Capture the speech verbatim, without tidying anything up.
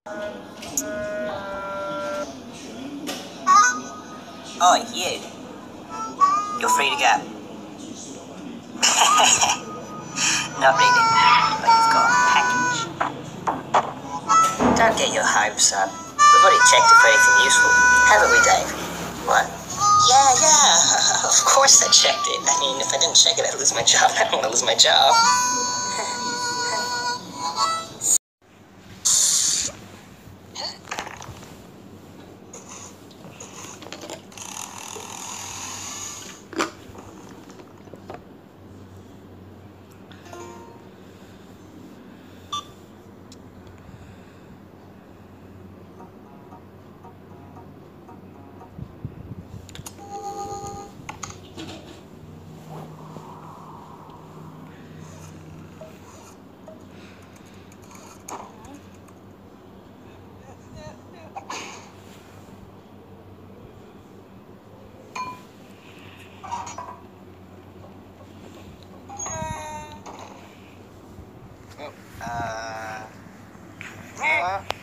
Oh, you. You're free to go. Not really, but you've got a package. Don't get your hopes up. We've already checked it for anything useful, haven't we, Dave? What? Yeah, yeah, of course I checked it. I mean, if I didn't check it, I'd lose my job. I don't want to lose my job. Uh, uh